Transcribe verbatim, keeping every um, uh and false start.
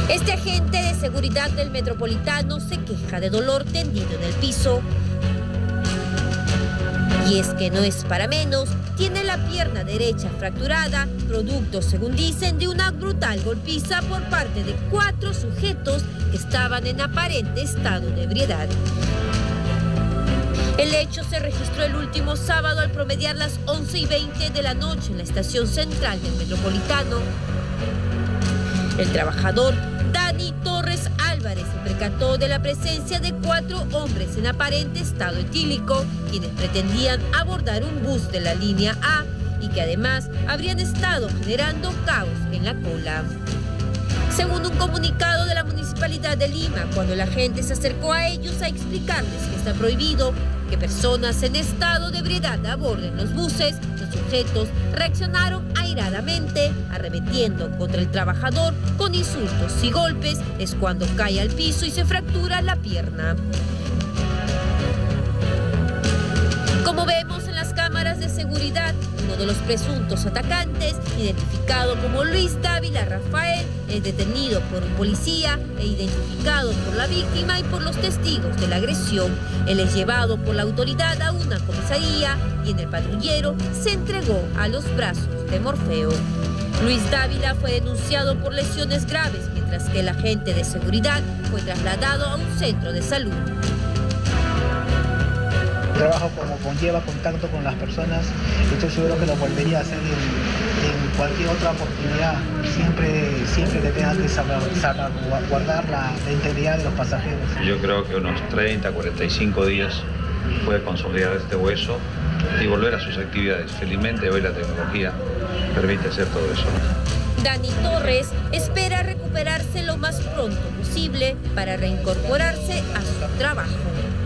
Este agente de seguridad del Metropolitano se queja de dolor tendido en el piso. Y es que no es para menos, tiene la pierna derecha fracturada, producto, según dicen, de una brutal golpiza por parte de cuatro sujetos que estaban en aparente estado de ebriedad. El hecho se registró el último sábado al promediar las once y veinte de la noche en la estación central del Metropolitano. El trabajador Dani Torres Álvarez se percató de la presencia de cuatro hombres en aparente estado etílico, quienes pretendían abordar un bus de la línea A y que además habrían estado generando caos en la cola. Según un comunicado de la Municipalidad de Lima, cuando la gente se acercó a ellos a explicarles que está prohibido que personas en estado de ebriedad aborden los buses, los sujetos reaccionaron airadamente, arremetiendo contra el trabajador con insultos y golpes. Es cuando cae al piso y se fractura la pierna. Como vemos en las cámaras de seguridad, uno de los presuntos atacantes, identificado como Luis Dávila Rafael, es detenido por un policía e identificado por la víctima y por los testigos de la agresión. Él es llevado por la autoridad a una comisaría y en el patrullero se entregó a los brazos de Morfeo. Luis Dávila fue denunciado por lesiones graves, mientras que el agente de seguridad fue trasladado a un centro de salud. Trabajo como conlleva contacto con las personas, estoy seguro que lo volvería a hacer en, en cualquier otra oportunidad, siempre, siempre que tenga que salvaguardar la, la integridad de los pasajeros. Yo creo que unos treinta, cuarenta y cinco días puede consolidar este hueso y volver a sus actividades. Felizmente hoy la tecnología permite hacer todo eso. Dani Torres espera recuperarse lo más pronto posible para reincorporarse a su trabajo.